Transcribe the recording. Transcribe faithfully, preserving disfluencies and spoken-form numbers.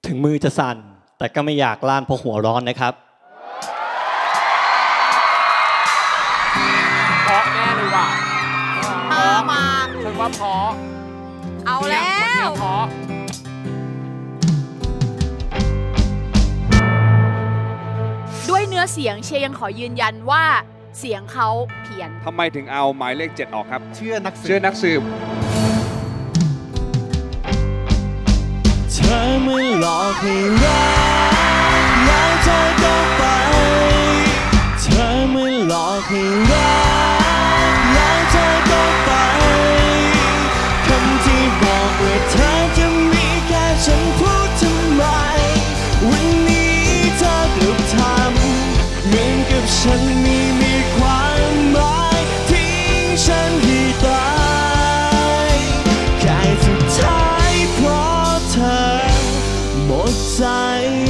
ถึงมือจะสั่นแต่ก็ไม่อยากล่านเพราะหัวร้อนนะครับเพราะแน่เลยว่ะมามาฉันว่าเพราะเอาแล้วเพราะด้วยเนื้อเสียงเชียร์ยังขอยืนยันว่าเสียงเขาเพี้ยนทำไมถึงเอาหมายเลขเจ็ดออกครับเชื่อนักสืบเชื่อนักสืบเธอไม่หลอกให้รักแล้วเธอก็ไปเธอไม่หลอกให้รักแล้วเธอก็ไปคำที่บอกว่าเธอจะมีแค่ฉันพูดทำไมวันนี้เธอกลับทำเหมือนกับฉันมีมีความหมายทิ้งฉันให้ตายแค่สุดท้ายเพราะเธอหมดใจ